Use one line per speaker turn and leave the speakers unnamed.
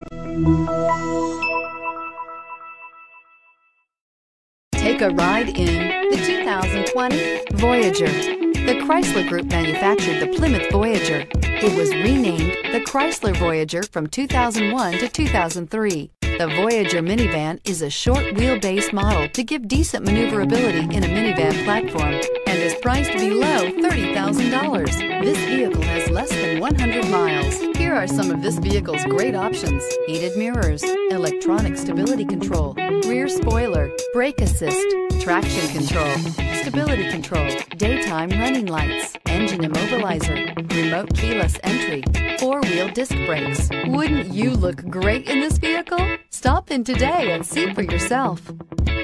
Take a ride in the 2020 Voyager. The Chrysler Group manufactured the Plymouth Voyager. It was renamed the Chrysler Voyager from 2001 to 2003. The Voyager minivan is a short wheelbase model to give decent maneuverability in a minivan platform and is priced below $30,000. This vehicle has less than 100 miles. Here are some of this vehicle's great options: heated mirrors, electronic stability control, rear spoiler, brake assist, traction control, stability control, daytime running lights, engine immobilizer, remote keyless entry, four-wheel disc brakes. Wouldn't you look great in this vehicle? Stop in today and see for yourself.